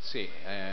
Sì,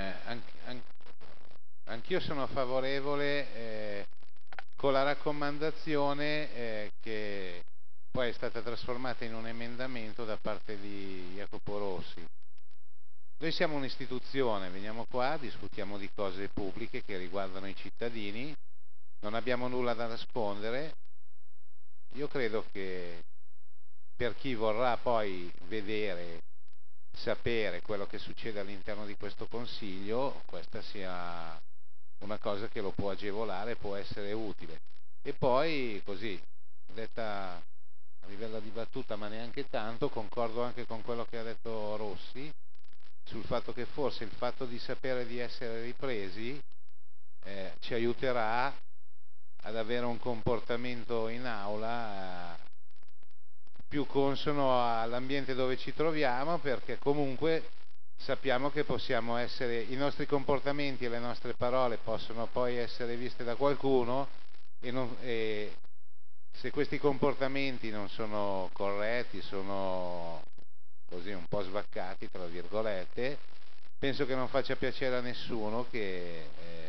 anch'io sono favorevole con la raccomandazione che poi è stata trasformata in un emendamento da parte di Jacopo Rossi. Noi siamo un'istituzione, veniamo qua, discutiamo di cose pubbliche che riguardano i cittadini, non abbiamo nulla da nascondere. Io credo che per chi vorrà poi vedere, sapere quello che succede all'interno di questo Consiglio, questa sia una cosa che lo può agevolare, può essere utile. E poi, così, detta a livello di battuta, ma neanche tanto, concordo anche con quello che ha detto Rossi, sul fatto che forse il fatto di sapere di essere ripresi ci aiuterà ad avere un comportamento in aula più consono all'ambiente dove ci troviamo, perché comunque sappiamo che possiamo essere, i nostri comportamenti e le nostre parole possono poi essere viste da qualcuno e se questi comportamenti non sono corretti, sono così un po' svaccati, tra virgolette, penso che non faccia piacere a nessuno che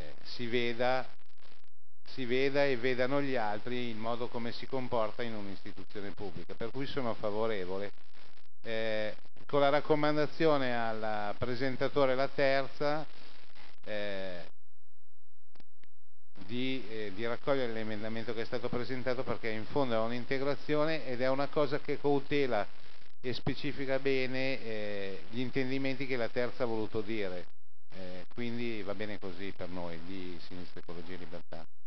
si veda e vedano gli altri il modo come si comporta in un'istituzione pubblica, per cui sono favorevole. Con la raccomandazione al presentatore la terza di raccogliere l'emendamento che è stato presentato, perché in fondo è un'integrazione ed è una cosa che cautela e specifica bene gli intendimenti che la terza ha voluto dire. Quindi va bene così per noi di Sinistra Ecologia e Libertà.